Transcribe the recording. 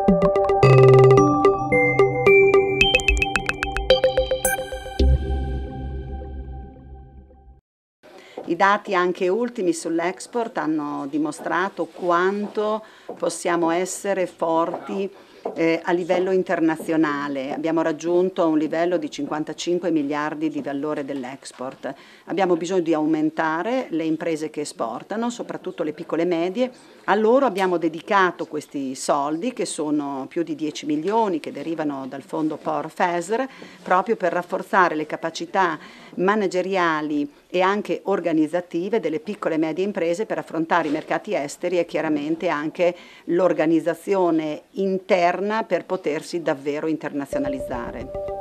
I dati anche ultimi sull'export hanno dimostrato quanto possiamo essere forti a livello internazionale. Abbiamo raggiunto un livello di 55 miliardi di valore dell'export. Abbiamo bisogno di aumentare le imprese che esportano, soprattutto le piccole e medie. A loro abbiamo dedicato questi soldi, che sono più di 10 milioni, che derivano dal fondo POR-FESR, proprio per rafforzare le capacità manageriali e anche organizzative delle piccole e medie imprese per affrontare i mercati esteri e chiaramente anche l'organizzazione interna per potersi davvero internazionalizzare.